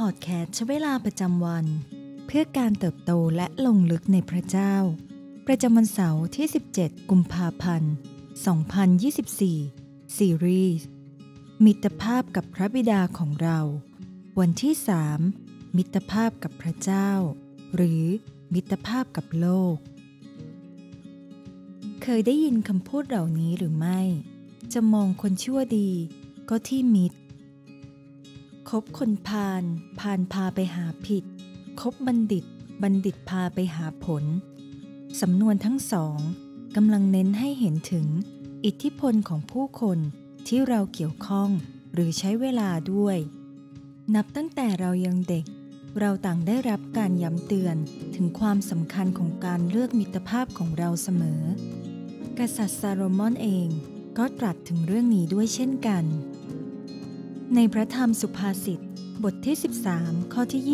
อดแคสต์ใช้เวลาประจำวันเพื่อการเติบโตและลงลึกในพระเจ้าประจำวันเสาร์ที่ 17 กุมภาพันธ์ 2024 ซีรีส์มิตรภาพกับพระบิดาของเราวันที่ 3 มิตรภาพกับพระเจ้าหรือมิตรภาพกับโลกเคยได้ยินคำพูดเหล่านี้หรือไม่จะมองคนชั่วดีก็ที่มิตรคบคนพาลพาไปหาผิดคบบัณฑิตพาไปหาผลสำนวนทั้งสองกำลังเน้นให้เห็นถึงอิทธิพลของผู้คนที่เราเกี่ยวข้องหรือใช้เวลาด้วยนับตั้งแต่เรายังเด็กเราต่างได้รับการย้ำเตือนถึงความสำคัญของการเลือกมิตรภาพของเราเสมอกษัตริย์ซาโลมอนเองก็ตรัสถึงเรื่องนี้ด้วยเช่นกันในพระธรรมสุภาษิตบทที่ 13 ข้อที่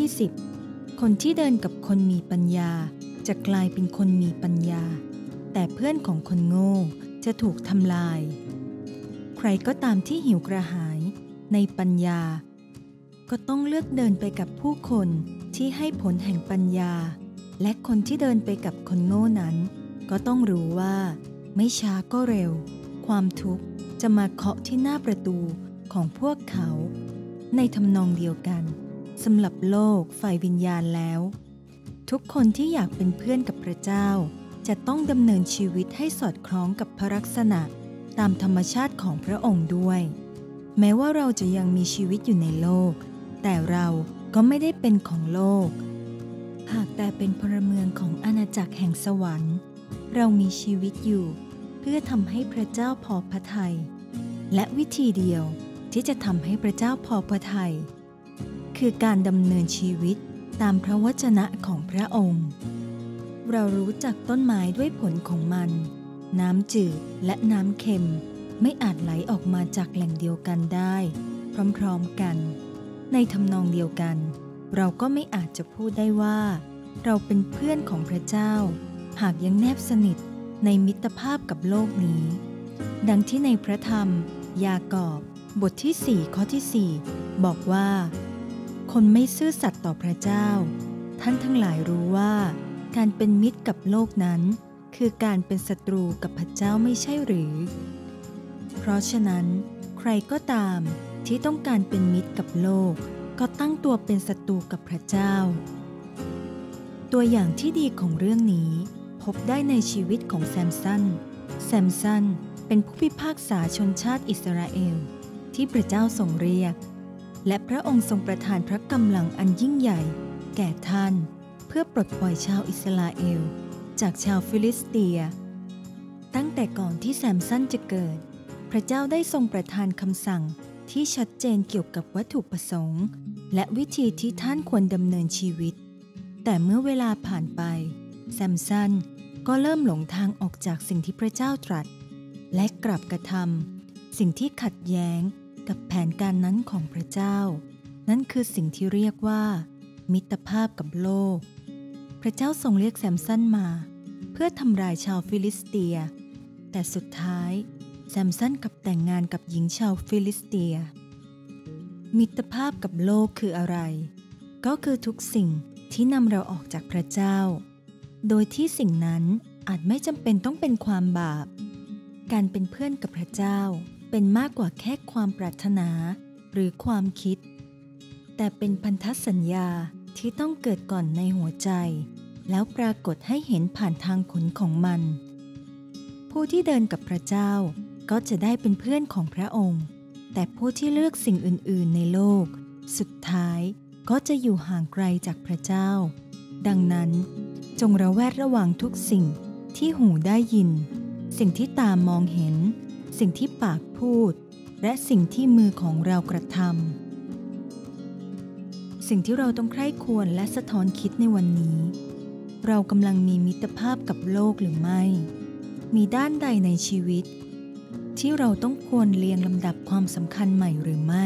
20 คนที่เดินกับคนมีปัญญาจะกลายเป็นคนมีปัญญาแต่เพื่อนของคนโง่จะถูกทำลายใครก็ตามที่หิวกระหายในปัญญาก็ต้องเลือกเดินไปกับผู้คนที่ให้ผลแห่งปัญญาและคนที่เดินไปกับคนโง่นั้นก็ต้องรู้ว่าไม่ช้าก็เร็วความทุกข์จะมาเคาะที่หน้าประตูของพวกเขาในทำนองเดียวกันสำหรับโลกฝ่ายวิญญาณแล้วทุกคนที่อยากเป็นเพื่อนกับพระเจ้าจะต้องดำเนินชีวิตให้สอดคล้องกับพระลักษณะตามธรรมชาติของพระองค์ด้วยแม้ว่าเราจะยังมีชีวิตอยู่ในโลกแต่เราก็ไม่ได้เป็นของโลกหากแต่เป็นพลเมืองของอาณาจักรแห่งสวรรค์เรามีชีวิตอยู่เพื่อทำให้พระเจ้าพอพระทัยและวิธีเดียวที่จะทำให้พระเจ้าพอพระทัยคือการดำเนินชีวิตตามพระวจนะของพระองค์เรารู้จักต้นไม้ด้วยผลของมันน้ำจืดและน้ำเค็มไม่อาจไหลออกมาจากแหล่งเดียวกันได้พร้อมๆกันในทำนองเดียวกันเราก็ไม่อาจจะพูดได้ว่าเราเป็นเพื่อนของพระเจ้าหากยังแนบสนิทในมิตรภาพกับโลกนี้ดังที่ในพระธรรมยากอบบทที่4ข้อที่4บอกว่าคนไม่ซื่อสัตย์ต่อพระเจ้าท่านทั้งหลายรู้ว่าการเป็นมิตรกับโลกนั้นคือการเป็นศัตรูกับพระเจ้าไม่ใช่หรือเพราะฉะนั้นใครก็ตามที่ต้องการเป็นมิตรกับโลกก็ตั้งตัวเป็นศัตรูกับพระเจ้าตัวอย่างที่ดีของเรื่องนี้พบได้ในชีวิตของแซมสันเป็นผู้พิพากษาชนชาติอิสราเอลที่พระเจ้าทรงเรียกและพระองค์ทรงประทานพระกำลังอันยิ่งใหญ่แก่ท่านเพื่อปลดปล่อยชาวอิสราเอลจากชาวฟิลิสเตียตั้งแต่ก่อนที่แซมสันจะเกิดพระเจ้าได้ทรงประทานคำสั่งที่ชัดเจนเกี่ยวกับวัตถุประสงค์และวิธีที่ท่านควรดำเนินชีวิตแต่เมื่อเวลาผ่านไปแซมสันก็เริ่มหลงทางออกจากสิ่งที่พระเจ้าตรัสและกลับกระทำสิ่งที่ขัดแย้งกับแผนการนั้นของพระเจ้านั่นคือสิ่งที่เรียกว่ามิตรภาพกับโลกพระเจ้าทรงเรียกแซมสันมาเพื่อทำลายชาวฟิลิสเตียแต่สุดท้ายแซมสันกลับแต่งงานกับหญิงชาวฟิลิสเตียมิตรภาพกับโลกคืออะไรก็คือทุกสิ่งที่นำเราออกจากพระเจ้าโดยที่สิ่งนั้นอาจไม่จำเป็นต้องเป็นความบาปการเป็นเพื่อนกับพระเจ้าเป็นมากกว่าแค่ความปรารถนาหรือความคิดแต่เป็นพันธสัญญาที่ต้องเกิดก่อนในหัวใจแล้วปรากฏให้เห็นผ่านทางผลของมันผู้ที่เดินกับพระเจ้าก็จะได้เป็นเพื่อนของพระองค์แต่ผู้ที่เลือกสิ่งอื่นๆในโลกสุดท้ายก็จะอยู่ห่างไกลจากพระเจ้าดังนั้นจงระแวดระวังทุกสิ่งที่หูได้ยินสิ่งที่ตามองเห็นสิ่งที่ปากพูดและสิ่งที่มือของเรากระทำสิ่งที่เราต้องใคร่ครวญและสะท้อนคิดในวันนี้เรากำลังมีมิตรภาพกับโลกหรือไม่มีด้านใดในชีวิตที่เราต้องควรเรียงลำดับความสำคัญใหม่หรือไม่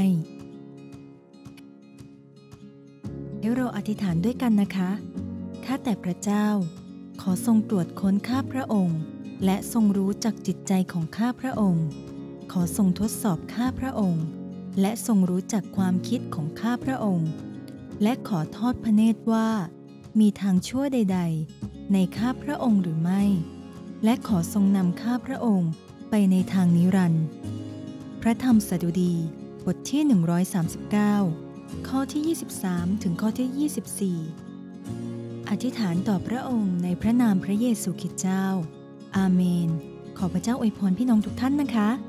ให้เราอธิษฐานด้วยกันนะคะข้าแต่พระเจ้าขอทรงตรวจค้นข้าพระองค์และทรงรู้จักจิตใจของข้าพระองค์ขอทรงทดสอบข้าพระองค์และทรงรู้จักความคิดของข้าพระองค์และขอทอดพระเนตรว่ามีทางชั่วใดๆในข้าพระองค์หรือไม่และขอทรงนำข้าพระองค์ไปในทางนิรันดร์พระธรรมสดุดีบทที่139ข้อที่23ถึงข้อที่24อธิษฐานต่อพระองค์ในพระนามพระเยซูคริสต์เจ้าอาเมนขอพระเจ้าอวยพรพี่น้องทุกท่านนะคะ